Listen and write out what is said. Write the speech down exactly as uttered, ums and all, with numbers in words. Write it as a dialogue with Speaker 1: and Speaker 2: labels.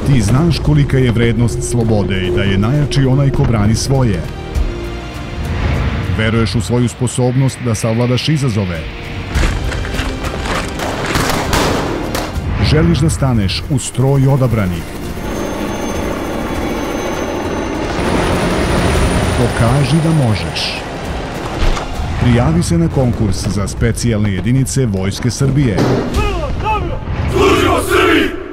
Speaker 1: Ti znaš kolika je vrednost slobode i da je najjači onaj ko brani svoje. Veruješ u svoju sposobnost da savladaš izazove. Želiš da staneš u stroj odabranih. Pokaži da možeš. Prijavi se na konkurs za specijalne jedinice Vojske Srbije.
Speaker 2: Služimo Srbiji!